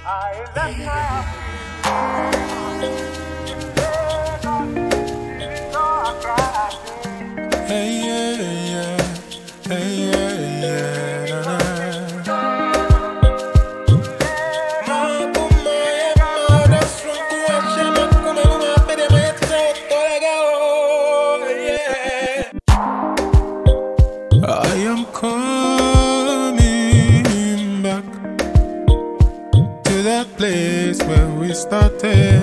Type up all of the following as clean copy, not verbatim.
Hey, yeah, yeah. Hey, yeah, yeah. I am coming back to that place where we started.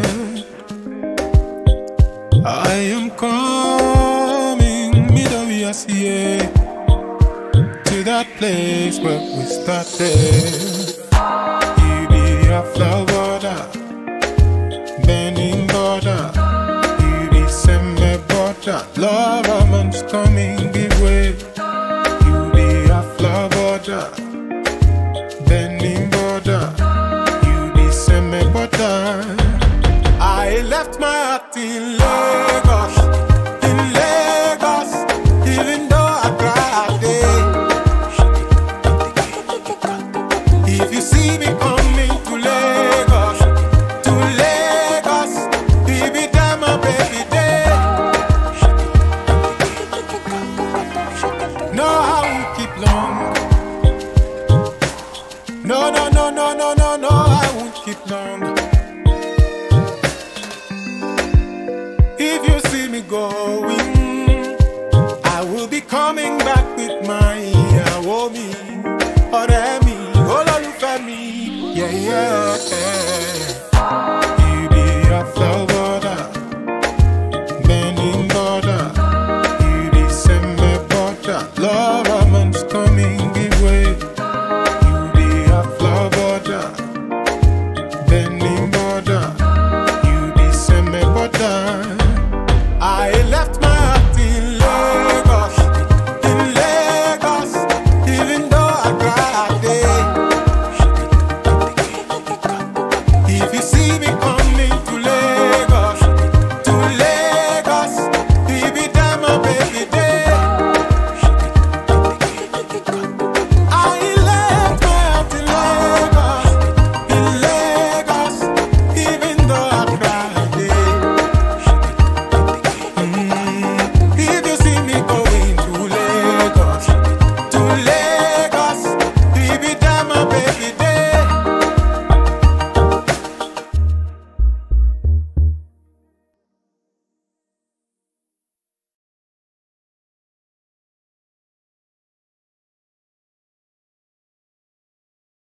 I am coming, yeah, to that place where we started. You be a flower border, bending border. You be semi border, love a man's coming, give way. You be a flower border, bending border. You be semi border. I left my heart in Lagos, even though I cried there. If you see me coming to Lagos, baby, damn my baby there. No, I won't keep long. No, I won't keep long. If you see me going, I will be coming back with my woman, or me, all of me, yeah, yeah.